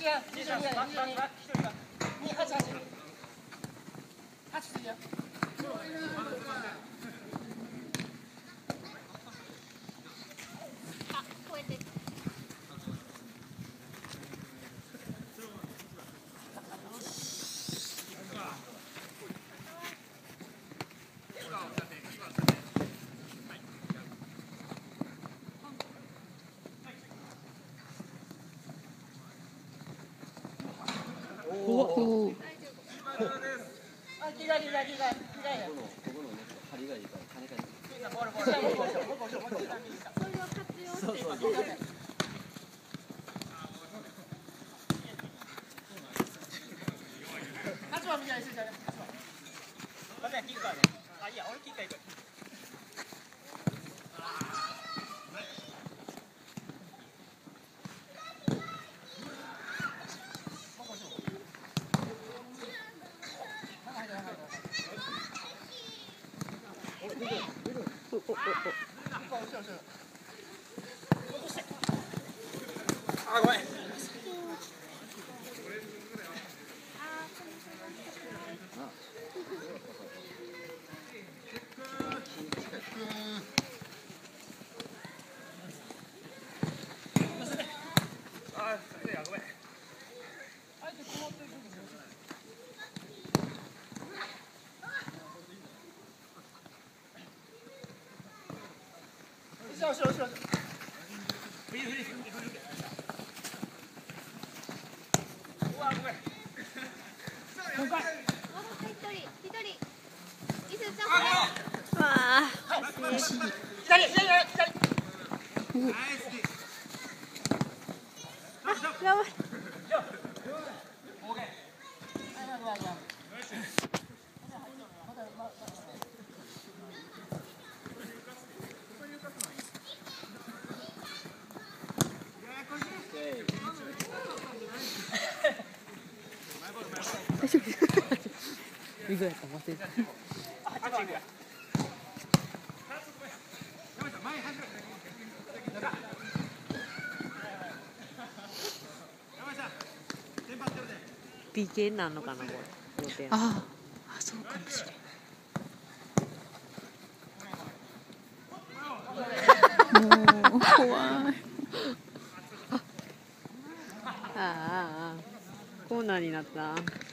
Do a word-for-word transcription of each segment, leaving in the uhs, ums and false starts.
お。 あ、ごめん。よしよしよし。フリーフリーフリーフリー。うわ、ごめん。もう一回。一人一人。伊勢ちゃん。わあ。惜しい。左左左。ナイス。あ、やばい。オーケー。 大丈夫ですか。いくらやった忘れた。ピーケー なんのかなこれ。ああ、あ、そうかもしれない。もう怖い。ああ、コーナーになった。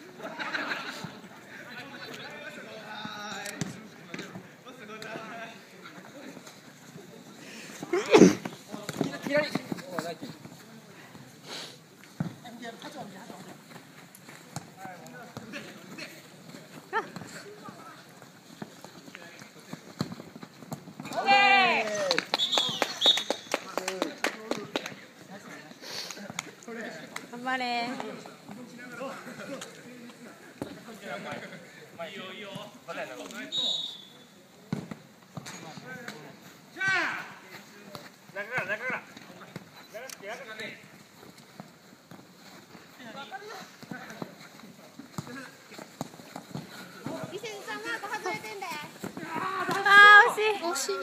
頑張れ。あー、惜しい。惜しい。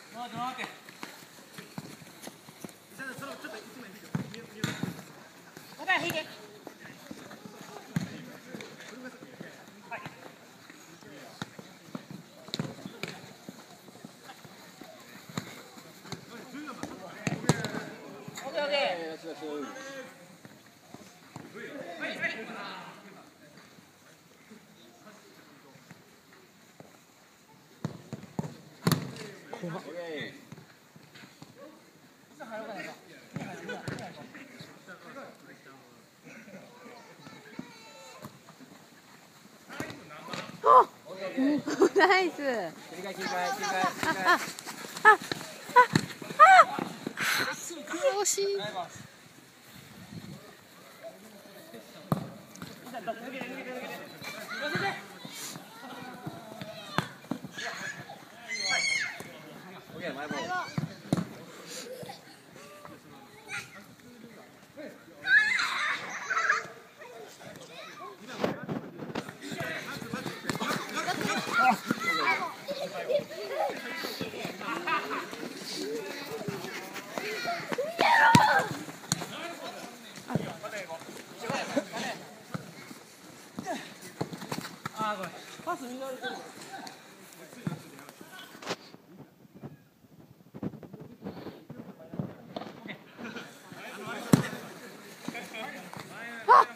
怖っ。ナイス。惜しい。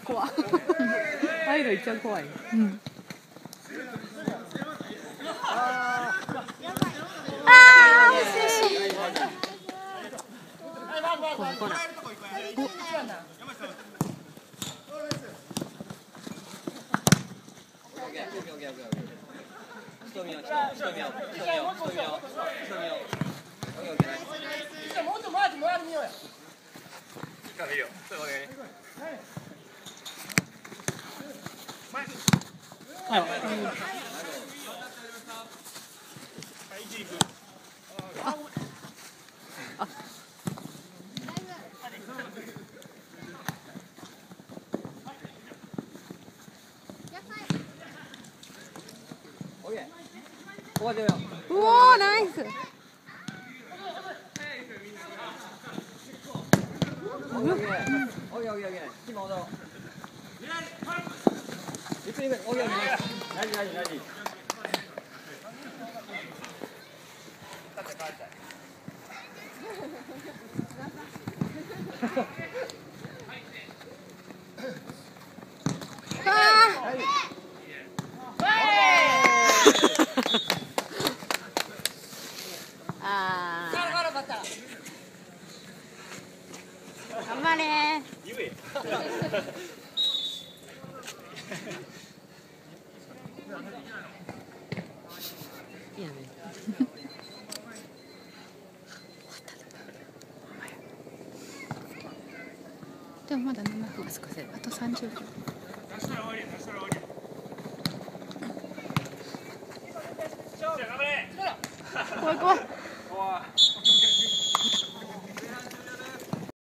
怖い。ああいうの一番怖い。 うん。 ああー惜しい。 こないこない。 うおーナイス。 ああ。頑張れー。いやね。 でもまだななふん。あとさんじゅうびょう。怖い怖い。